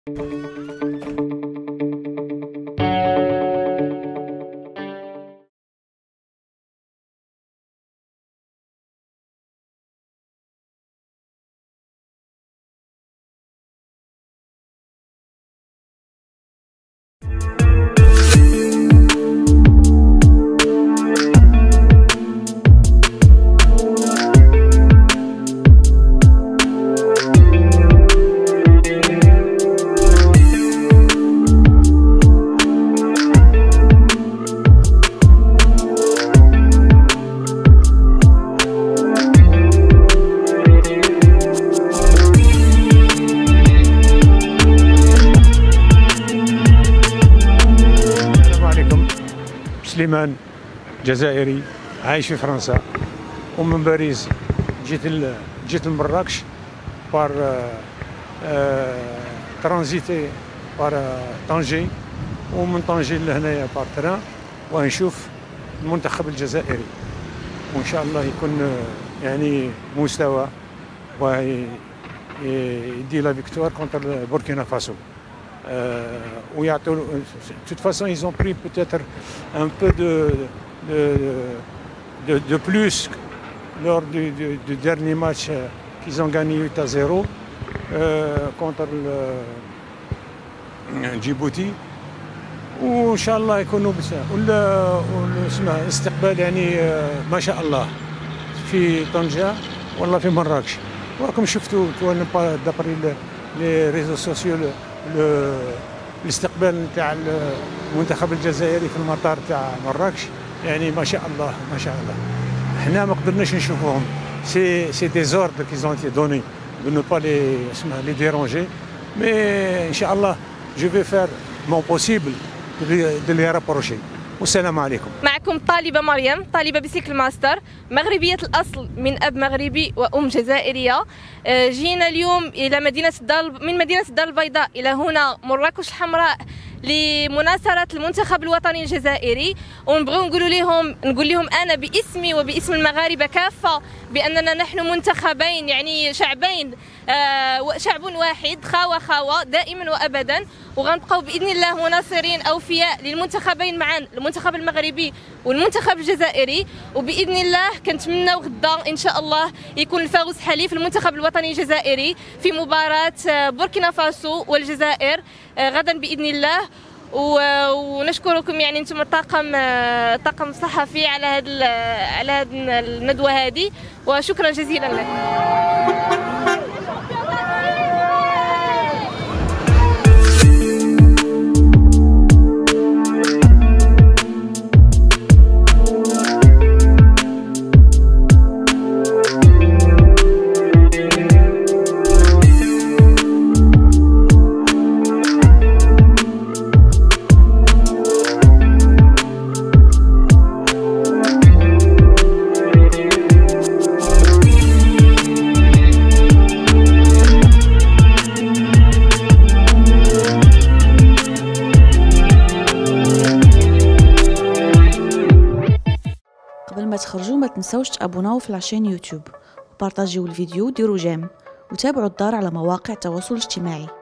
سليمان جزائري عايش في فرنسا، ومن باريس جيت لمراكش بار ترانزيتي بار طنجي، ومن طنجي لهنايا بار تران، ونشوف المنتخب الجزائري، وان شاء الله يكون يعني مستوى ويدي لا فيكتوار كونتر بوركينا فاسو. De toute façon, ils ont pris peut-être un peu de plus lors du dernier match qu'ils ont gagné 8-0 contre Djibouti. وإن شاء الله يكونوا الاستقبال يعني ما شاء الله في طنجة والله في مراكش. وراكم شفتوا دابري لي ريزو سوسيو الاستقبال نتاع المنتخب الجزائري في المطار تاع مراكش، يعني ما شاء الله ما شاء الله. احنا ما قدرناش نشوفوهم، سي دي زوردر كي زون تي دوني دو نو با لي ديرونجي، مي ان شاء الله جو في فير مون بوسيبل دو لي رابروشي. والسلام عليكم. معكم طالبة مريم، طالبة بسيكل ماستر، مغربية الأصل من أب مغربي وأم جزائرية. جينا اليوم إلى من مدينة الدار البيضاء إلى هنا مراكش الحمراء لمناصرة المنتخب الوطني الجزائري، ونبغيو نقول لهم أنا باسمي وباسم المغاربة كافة بأننا نحن منتخبين، يعني شعبين، شعب واحد، خاوة دائما وأبدا، وغنبقاو بإذن الله مناصرين أوفياء للمنتخبين معا، المنتخب المغربي والمنتخب الجزائري. وبإذن الله كنتمناو غدا إن شاء الله يكون الفوز حليف المنتخب الوطني الجزائري في مباراة بوركينا فاسو والجزائر غدا بإذن الله. ونشكركم يعني انتم الطاقم الصحفي على هذه الندوة هذه، وشكرا جزيلا لكم. قبل ما تخرجوا ما تنسوش تابوناو في العشان يوتيوب، وبارطاجيو الفيديو وديروا جيم، وتابعوا الدار على مواقع التواصل الاجتماعي.